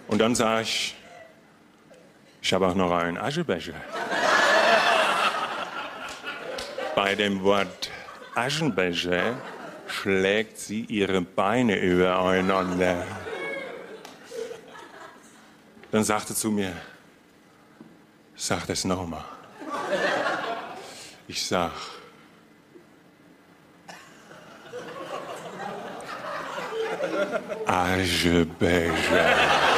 Und dann sage ich habe auch noch einen Aschenbecher. Bei dem Wort Aschenbecher schlägt sie ihre Beine übereinander. Dann sagte zu mir, sag das nochmal. Ich sag, Aschenbecher.